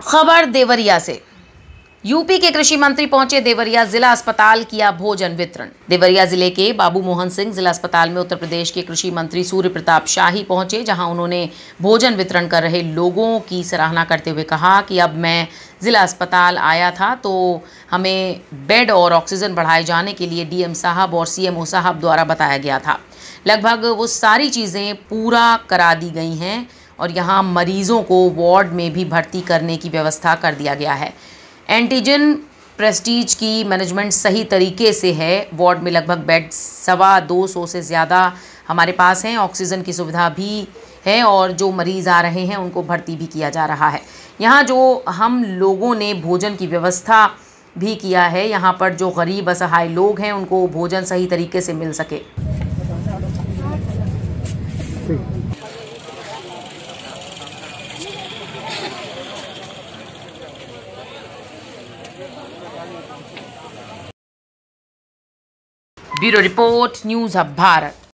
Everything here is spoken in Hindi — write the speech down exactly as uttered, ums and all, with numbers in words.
खबर देवरिया से। यूपी के कृषि मंत्री पहुंचे देवरिया, जिला अस्पताल किया भोजन वितरण। देवरिया जिले के बाबू मोहन सिंह जिला अस्पताल में उत्तर प्रदेश के कृषि मंत्री सूर्य प्रताप शाही पहुंचे, जहां उन्होंने भोजन वितरण कर रहे लोगों की सराहना करते हुए कहा कि अब मैं जिला अस्पताल आया था तो हमें बेड और ऑक्सीजन बढ़ाए जाने के लिए डीएम साहब और सीएमओ साहब द्वारा बताया गया था। लगभग वो सारी चीज़ें पूरा करा दी गई हैं और यहाँ मरीजों को वार्ड में भी भर्ती करने की व्यवस्था कर दिया गया है। एंटीजन प्रेस्टीज की मैनेजमेंट सही तरीके से है। वार्ड में लगभग बेड सवा दो सौ से ज़्यादा हमारे पास हैं। ऑक्सीजन की सुविधा भी है और जो मरीज़ आ रहे हैं उनको भर्ती भी किया जा रहा है। यहाँ जो हम लोगों ने भोजन की व्यवस्था भी किया है, यहाँ पर जो गरीब असहाय लोग हैं उनको भोजन सही तरीके से मिल सके। Bureau report, news hub Bharat.